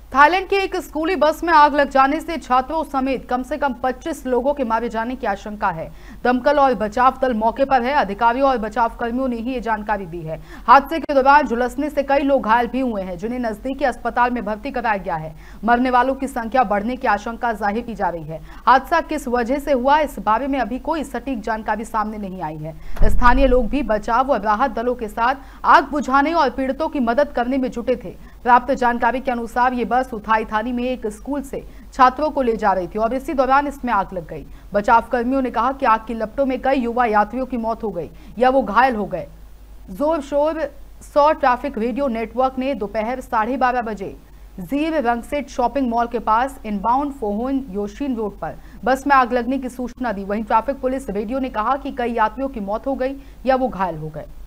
Thailand की एक स्कूली बस में आग लग जाने से छात्रों समेत कम से कम 25 लोगों के मारे जाने की आशंका है। दमकल और बचाव दल मौके पर है। अधिकारियों और बचाव कर्मियों ने ही ये जानकारी दी है। हादसे के दौरान झुलसने से कई लोग घायल भी हुए हैं, जिन्हें नजदीकी अस्पताल में भर्ती कराया गया है। मरने वालों की संख्या बढ़ने की आशंका जाहिर की जा रही है। हादसा किस वजह से हुआ, इस बारे में अभी कोई सटीक जानकारी सामने नहीं आई है। स्थानीय लोग भी बचाव और राहत दलों के साथ आग बुझाने और पीड़ितों की मदद करने में जुटे थे। प्राप्त जानकारी के अनुसार ये बस उथाई थानी में एक स्कूल से छात्रों को ले जा रही थी और इसी दौरान इसमें आग लग गई। बचाव कर्मियों ने कहा कि आग की लपटों में कई युवा यात्रियों की मौत हो गई या वो घायल हो गए। जोर शोर सौ ट्रैफिक रेडियो नेटवर्क ने दोपहर 12:30 बजे जीव रंगसेट शॉपिंग मॉल के पास इनबाउंड फोहोन योशीन रोड पर बस में आग लगने की सूचना दी। वहीं ट्रैफिक पुलिस रेडियो ने कहा कि कई यात्रियों की मौत हो गई या वो घायल हो गए।